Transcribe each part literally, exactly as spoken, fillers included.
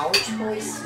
choice.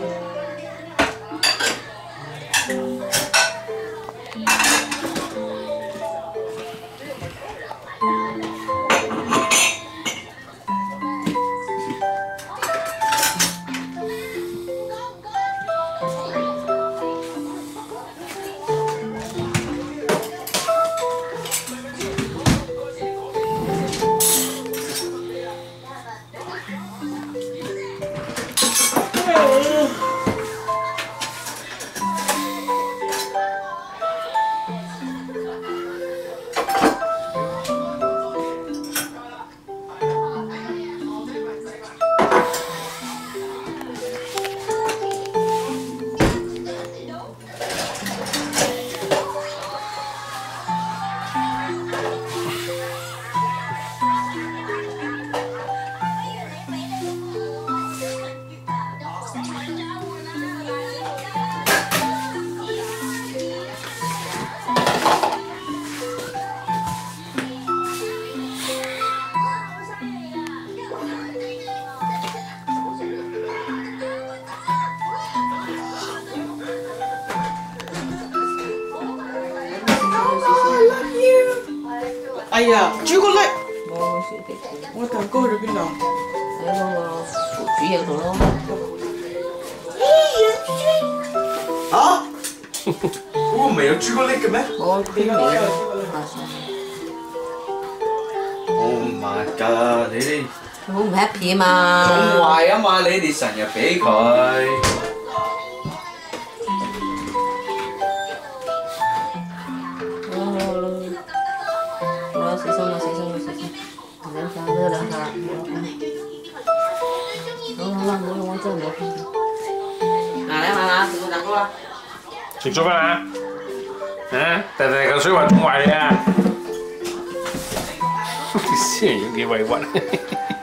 哎呀，朱古力！ 冇雪的。 我蛋糕去咗邊度？ 喺嗰個煮嘢度咯。 啊？嗰個唔係有朱古力嘅咩？ 我邊嚟嘅 ？Oh my god！你哋好唔 happy 啊嘛？ 仲壞啊嘛！你哋成日俾佢。 小心啊！小心啊！小心！兩下呢兩下，好好啦，唔好用我真係冇片。嗱，你慢下食個蛋糕啦。 食咗咩啊？啊！大大嚿水話中壞你啊！啲先人要幾委屈。